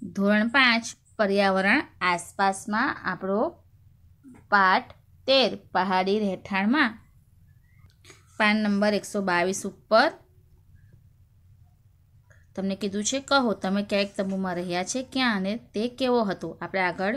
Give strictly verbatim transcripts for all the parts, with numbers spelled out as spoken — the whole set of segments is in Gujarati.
ધોરણ પાંચ પર્યાવરણ આસપાસમાં આપણો પાઠ તેર પહાડી રહેઠાણમાં પાન નંબર એકસો બાવીસ ઉપર તમને કીધું છે કહો તમે ક્યાંક તંબુમાં રહ્યા છે ક્યાં અને તે કેવો હતો. આપણે આગળ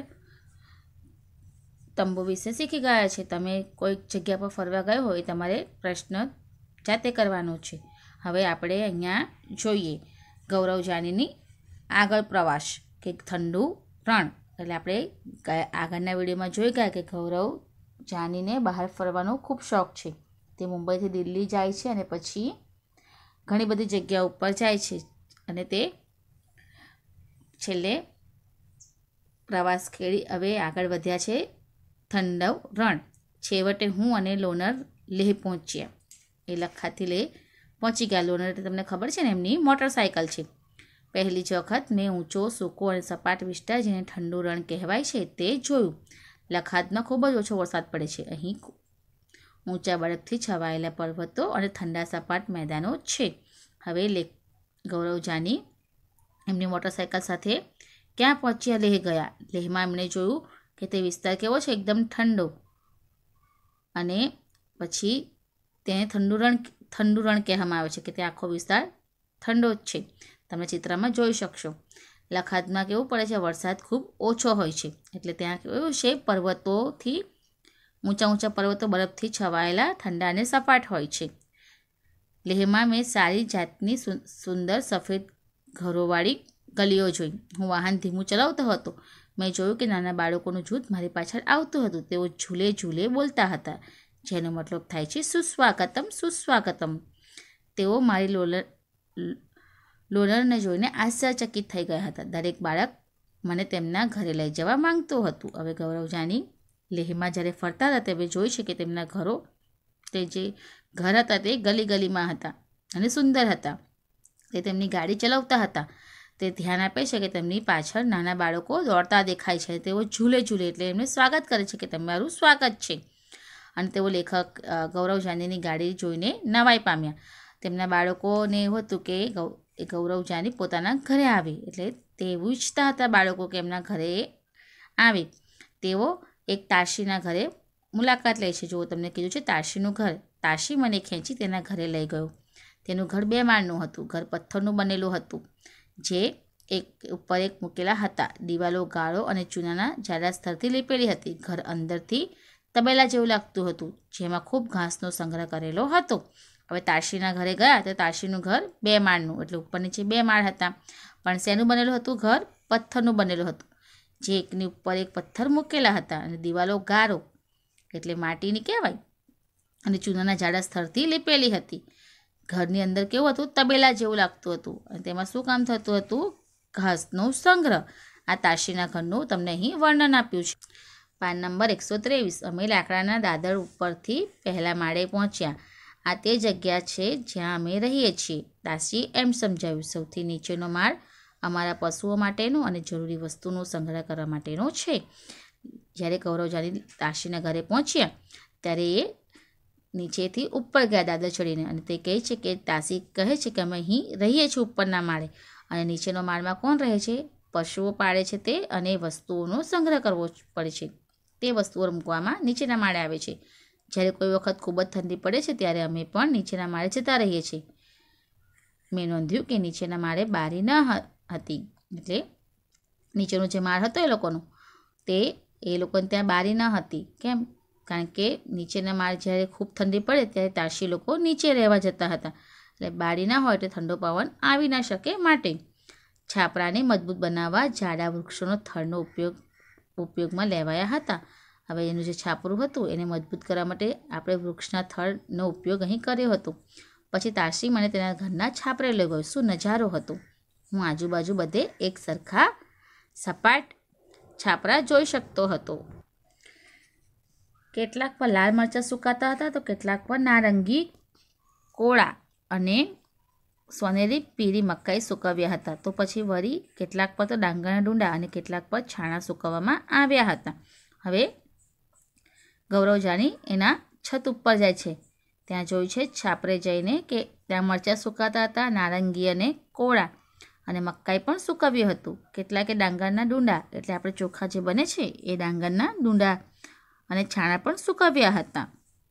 તંબુ વિશે શીખી ગયા છે. તમે કોઈક જગ્યા પર ફરવા ગયો હોય તમારે પ્રશ્ન જાતે કરવાનો છે. હવે આપણે અહીંયા જોઈએ ગૌરવ જાનીની આગળ પ્રવાસ કે ઠંડુ રણ. એટલે આપણે આગળના વિડીયોમાં જોઈ ગયા કે ગૌરવ જાનીને બહાર ફરવાનો ખૂબ શોખ છે. તે મુંબઈથી દિલ્હી જાય છે અને પછી ઘણી બધી જગ્યા ઉપર જાય છે અને તે છેલ્લે પ્રવાસ ખેડી હવે આગળ વધ્યા છે ઠંડુ રણ. છેવટે હું અને લોનર લેહ પહોંચ્યા. એ લખાથી લેહ પહોંચી ગયા. લોનર એટલે તમને ખબર છે ને એમની મોટરસાઇકલ છે. પહેલી જ વખત મેં ઊંચો સૂકો અને સપાટ વિસ્તાર જેને ઠંડુ રણ કહેવાય છે તે જોયું. લખાતમાં ખૂબ જ ઓછો વરસાદ પડે છે. અહીં ઊંચા બરફથી છવાયેલા પર્વતો અને ઠંડા સપાટ મેદાનો છે. હવે લે ગૌરવ જાની એમની મોટરસાઇકલ સાથે ક્યાં પહોંચ્યા? લેહ ગયા. લેહમાં એમણે જોયું કે તે વિસ્તાર કેવો છે, એકદમ ઠંડો, અને પછી તેને ઠંડુ રણ ઠંડુ રણ કહેવામાં આવે છે કે તે આખો વિસ્તાર ઠંડો જ છે. તમે ચિત્રમાં જોઈ શકશો. લખાતમાં કેવું પડે છે, વરસાદ ખૂબ ઓછો હોય છે. એટલે ત્યાં કેવું છે, પર્વતોથી ઊંચા ઊંચા પર્વતો બરફથી છવાયેલા ઠંડા અને સપાટ હોય છે. લેહમાં મેં સારી જાતની સુંદર સફેદ ઘરોવાળી ગલીઓ જોઈ. હું વાહન ધીમું ચલાવતો હતો. મેં જોયું કે નાના બાળકોનું જૂથ મારી પાછળ આવતું હતું. તેઓ ઝૂલે ઝૂલે બોલતા હતા, જેનો મતલબ થાય છે સુસ્વાગતમ સુસ્વાગતમ. તેઓ મારી લોલર લોનરને જોઈને આશ્ચર્યચકિત થઈ ગયા હતા. દરેક બાળક મને તેમના ઘરે લઈ જવા માંગતું હતું. હવે ગૌરવ જાની લેહમાં જ્યારે ફરતા હતા ત્યારે જોઈ છે કે તેમના ઘરો તે જે ઘર હતા તે ગલી ગલીમાં હતા અને સુંદર હતા. તે તેમની ગાડી ચલાવતા હતા. તે ધ્યાન આપે છે કે તેમની પાછળ નાના બાળકો દોડતા દેખાય છે. તેઓ ઝૂલે ઝૂલે એટલે એમને સ્વાગત કરે છે કે તમારું સ્વાગત છે. અને તેઓ લેખક ગૌરવ જાનીની ગાડી જોઈને નવાઈ પામ્યા. તેમના બાળકોને એવું હતું કે એ ગૌરવ જાની પોતાના ઘરે આવે. એટલે તે એવું ઈચ્છતા હતા બાળકો કે એમના ઘરે આવે. તેઓ એક તાશીના ઘરે મુલાકાત લે છે. જો તમને કીધું છે તાશીનું ઘર. તાશી મને ખેંચી તેના ઘરે લઈ ગયો. તેનું ઘર બે માળનું હતું. ઘર પથ્થરનું બનેલું હતું જે એક ઉપર એક મૂકેલા હતા. દિવાલો ગાળો અને ચૂનાના જાડા સ્તરથી લીપેલી હતી. ઘર અંદરથી તબેલા જેવું લાગતું હતું જેમાં ખૂબ ઘાસનો સંગ્રહ કરેલો હતો. હવે તાશીના ઘરે ગયા તો તાશીનું ઘર બે માળનું, એટલે ઉપર નીચે બે માળ હતા. પણ શેનું બનેલું હતું ઘર? પથ્થરનું બનેલું હતું, જે એકની ઉપર એક પથ્થર મૂકેલા હતા. અને દિવાલો ગારો એટલે માટીની કહેવાય અને ચૂનાના જાડા સ્તરથી લીપેલી હતી. ઘરની અંદર કેવું હતું? તબેલા જેવું લાગતું હતું. અને તેમાં શું કામ થતું હતું? ઘાસનો સંગ્રહ. આ તાશીના ઘરનું તમને અહીં વર્ણન આપ્યું છે. પાન નંબર એકસો ત્રેવીસ. અમે લાકડાના દાદર ઉપરથી પહેલા માળે પહોંચ્યા. આ તે જગ્યા છે જ્યાં અમે રહીએ છીએ. તાશી એમ સમજાવ્યું. સૌથી નીચેનો માળ અમારા પશુઓ માટેનો અને જરૂરી વસ્તુનો સંગ્રહ કરવા માટેનો છે. જ્યારે ગૌરવ જાની તાશીના ઘરે પહોંચ્યા ત્યારે એ નીચેથી ઉપર ગયા દાદર ચડીને. અને તે કહે છે કે તાશી કહે છે કે અમે અહીં રહીએ છીએ ઉપરના માળે. અને નીચેનો માળમાં કોણ રહે છે? પશુઓ પાળે છે તે, અને વસ્તુઓનો સંગ્રહ કરવો પડે છે. તે વસ્તુઓ મૂકવામાં નીચેના માળે આવે છે. જ્યારે કોઈ વખત ખૂબ જ ઠંડી પડે છે ત્યારે અમે પણ નીચેના માળે જતા રહીએ છીએ. મેં નોંધ્યું કે નીચેના માળે બારી ન હતી. એટલે નીચેનો જે માળ હતો એ લોકોનો, તે એ લોકોને ત્યાં બારી ન હતી. કેમ? કારણ કે નીચેના માળ જ્યારે ખૂબ ઠંડી પડે ત્યારે તાશી લોકો નીચે રહેવા જતા હતા. એટલે બારી ના હોય એટલે ઠંડો પવન આવી ના શકે માટે. છાપરાને મજબૂત બનાવવા જાડા વૃક્ષોનો થડનો ઉપયોગ ઉપયોગમાં લેવાયા હતા. હવે એનું જે છાપરું હતું એને મજબૂત કરવા માટે આપણે વૃક્ષના થડનો ઉપયોગ અહીં કર્યો હતો. પછી તાશી મને તેના ઘરના છાપરે લઈ ગયો. શું નજારો હતો! હું આજુબાજુ બધે એક સરખા સપાટ છાપરા જોઈ શકતો હતો. કેટલાક પર લાલ મરચાં સુકાતા હતા તો કેટલાક પર નારંગી કોળા અને સોનેરી પીળી મકાઈ સૂકવ્યા હતા. તો પછી વળી કેટલાક પર તો ડાંગરના ડુંડા અને કેટલાક પર છાણા સૂકવવામાં આવ્યા હતા. હવે ગૌરવ જાની એના છત ઉપર જાય છે. ત્યાં જોયું છે છાપરે જઈને કે ત્યાં મરચાં સુકાતા હતા, નારંગી અને કોળા, અને મકાઈ પણ સૂકવ્યું હતું. કેટલાકે ડાંગરના ડુંડા એટલે આપણે ચોખા જે બને છે એ ડાંગરના ડુંડા અને છાણા પણ સૂકવ્યા હતા.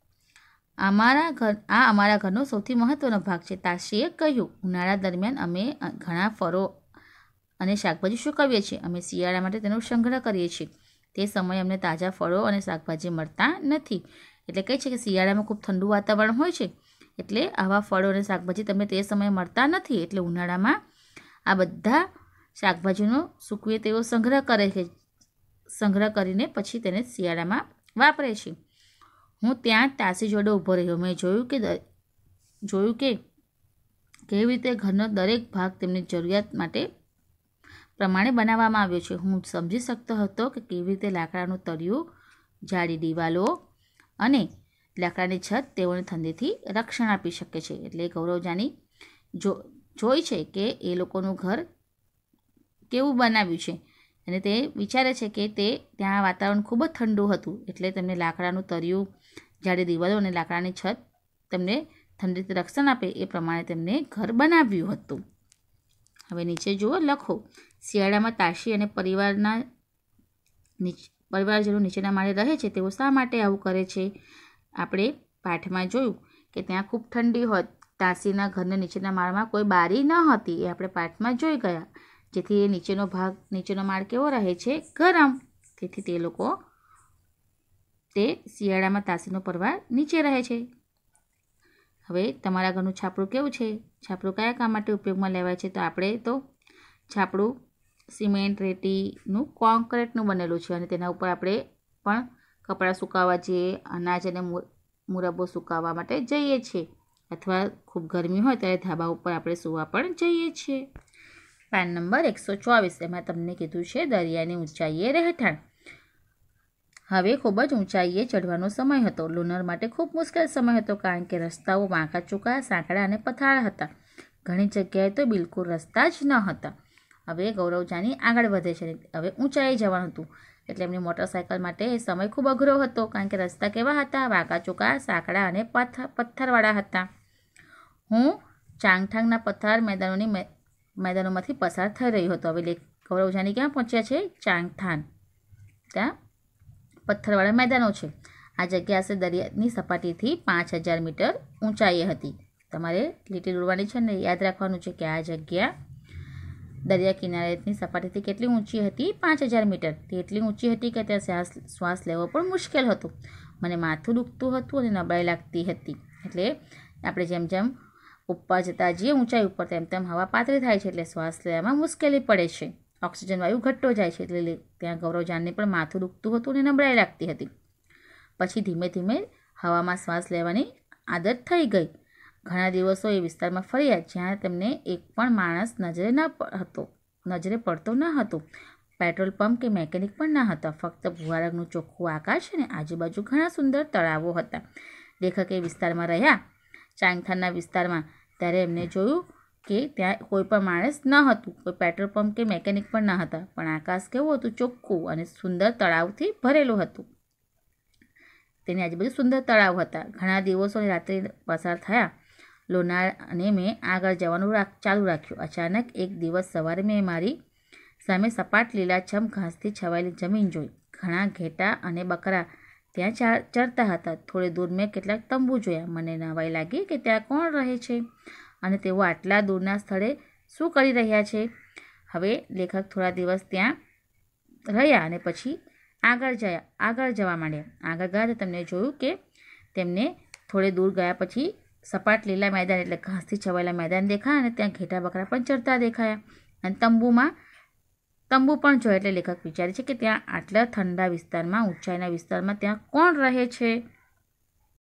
અમારા ઘર આ અમારા ઘરનો સૌથી મહત્ત્વનો ભાગ છે, તાશીએ કહ્યું. ઉનાળા દરમિયાન અમે ઘણા ફળો અને શાકભાજી સૂકવીએ છીએ. અમે શિયાળા માટે તેનો સંગ્રહ કરીએ છીએ. તે સમયે અમને તાજા ફળો અને શાકભાજી મળતા નથી. એટલે કહે છે કે શિયાળામાં ખૂબ ઠંડુ વાતાવરણ હોય છે, એટલે આવા ફળો અને શાકભાજી તમને તે સમયે મળતા નથી. એટલે ઉનાળામાં આ બધા શાકભાજીનો સૂકવીએ તેવો સંગ્રહ કરે છે. સંગ્રહ કરીને પછી તેને શિયાળામાં વાપરે છે. હું ત્યાં તાશી જોડે ઊભો રહ્યો. મેં જોયું કે જોયું કે કેવી રીતે ઘરનો દરેક ભાગ તેમની જરૂરિયાત માટે પ્રમાણે બનાવવામાં આવ્યો છે. હું સમજી શકતો હતો કે કેવી રીતે લાકડાનું તળિયું, જાડી દિવાલો અને લાકડાની છત તેઓને ઠંડીથી રક્ષણ આપી શકે છે. એટલે ગૌરવજાની જો જોઈ છે કે એ લોકોનું ઘર કેવું બનાવ્યું છે અને તે વિચારે છે કે તે ત્યાં વાતાવરણ ખૂબ જ ઠંડુ હતું, એટલે તેમને લાકડાનું તળિયું, જાડી દિવાલો અને લાકડાની છત તેમને ઠંડીથી રક્ષણ આપે એ પ્રમાણે તેમને ઘર બનાવ્યું હતું. હવે નીચે જુઓ, લખો. શિયાળામાં તાશી અને પરિવારના પરિવારજનો નીચેના માળે રહે છે, તેઓ શા માટે આવું કરે છે? આપણે પાઠમાં જોયું કે ત્યાં ખૂબ ઠંડી હોત. તાશીના ઘરના નીચેના માળમાં કોઈ બારી ન હતી, એ આપણે પાઠમાં જોઈ ગયા. જેથી એ નીચેનો ભાગ નીચેનો માળ કેવો રહે છે? ગરમ. તેથી તે લોકો તે શિયાળામાં તાશીનો પરિવાર નીચે રહે છે. હવે તમારા ઘરનું છાપરું કેવું છે? છાપરું કયા કામ માટે ઉપયોગમાં લેવાય છે? તો આપણે તો છાપરું સિમેન્ટ, રેતીનું, કોન્ક્રીટનું બનેલું છે અને તેના ઉપર આપણે પણ કપડાં સુકાવવા જઈએ, અનાજ અને મુરબ્બો સુકાવવા માટે જઈએ છીએ, અથવા ખૂબ ગરમી હોય ત્યારે ધાબા ઉપર આપણે સૂવા પણ જઈએ છીએ. પાન નંબર એકસો ચોવીસ, એમાં તમને કીધું છે દરિયાની ઊંચાઈએ રહેઠાણ. હવે ખૂબ જ ઊંચાઈએ ચઢવાનો સમય હતો. લુનર માટે ખૂબ મુશ્કેલ સમય હતો, કારણ કે રસ્તાઓ વાંકા ચૂકા, સાંકડા અને પથારા હતા. ઘણી જગ્યાએ તો બિલકુલ રસ્તા જ ન હતા. હવે ગૌરવજાની આગળ વધે છે. હવે ઊંચાઈએ જવાનું હતું, એટલે એમની મોટરસાયકલ માટે એ સમય ખૂબ અઘરો હતો, કારણ કે રસ્તા કેવા હતા? વાંકા ચૂકા, સાંકડા અને પથ્થરવાળા હતા. હું ચાંગથાંગના પથ્થર મેદાનોની મેદાનોમાંથી પસાર થઈ રહ્યો હતો. હવે ગૌરવજાની ક્યાં પહોંચ્યા છે? ચાંગથાંગ. ત્યાં પથ્થરવાળા મેદાનો છે. આ જગ્યા આશરે દરિયાની સપાટીથી પાંચ હજાર મીટર ઊંચાઈએ હતી. તમારે લીટી દોરવાની છે ને યાદ રાખવાનું છે કે આ જગ્યા દરિયા કિનારેની સપાટીથી કેટલી ઊંચી હતી? પાંચ હજાર મીટર. તે એટલી ઊંચી હતી કે ત્યાં શ્વાસ શ્વાસ લેવો પણ મુશ્કેલ હતું. મને માથું દુખતું હતું અને નબળાઈ લાગતી હતી. એટલે આપણે જેમ જેમ ઉપર જતા જઈએ ઊંચાઈ ઉપર, તેમ તેમ હવા પાતળી થાય છે, એટલે શ્વાસ લેવામાં મુશ્કેલી પડે છે. ઓક્સિજન વાયુ ઘટતો જાય છે, એટલે ત્યાં ગૌરવજાનને પણ માથું દુખતું હતું અને નબળાઈ લાગતી હતી. પછી ધીમે ધીમે હવામાં શ્વાસ લેવાની આદત થઈ ગઈ. ઘણા દિવસો એ વિસ્તારમાં ફર્યા જ્યાં તેમને એક પણ માણસ નજરે ન હતો નજરે પડતો ન હતો. પેટ્રોલ પંપ કે મેકેનિક પણ ન હતા. ફક્ત ભૂરા રંગનું ચોખ્ખું આકાશ અને આજુબાજુ ઘણા સુંદર તળાવો હતા. લેખકે વિસ્તારમાં રહ્યા, ચાંગથાંગના વિસ્તારમાં, ત્યારે એમને જોયું કે ત્યાં કોઈ પણ માણસ ન હતું, કોઈ પેટ્રોલ પંપ કે મેકેનિક પણ ન હતા, પણ આકાશ કેવું હતું? ચોખ્ખું અને સુંદર તળાવથી ભરેલું હતું. તેની આજુબાજુ સુંદર તળાવ હતા. ઘણા દિવસોની રાત્રિ પસાર થયા. લોનાર અને મેં આગળ જવાનું ચાલુ રાખ્યું. અચાનક એક દિવસ સવારે મેં મારી સામે સપાટ લીલાછમ ઘાસથી છવાયેલી જમીન જોઈ. ઘણા ઘેટાં અને બકરા ત્યાં ચરતા હતા. થોડે દૂર મેં કેટલાક તંબુ જોયા. મને નવાઈ લાગી કે ત્યાં કોણ રહે છે અને તેઓ આટલા દૂરના સ્થળે શું કરી રહ્યા છે. હવે લેખક થોડા દિવસ ત્યાં રહ્યા અને પછી આગળ જયા આગળ જવા માંડ્યા. આગળ ગયા તો તમને જોયું કે તેમને થોડે દૂર ગયા પછી સપાટ લીલા મેદાન એટલે ઘાસથી છવાયેલા મેદાન દેખાયા અને ત્યાં ઘેટા બકરા પણ ચરતા દેખાયા અને તંબુમાં તંબુ પણ જોયા. એટલે લેખક વિચારે છે કે ત્યાં આટલા ઠંડા વિસ્તારમાં, ઊંચાઈના વિસ્તારમાં ત્યાં કોણ રહે છે.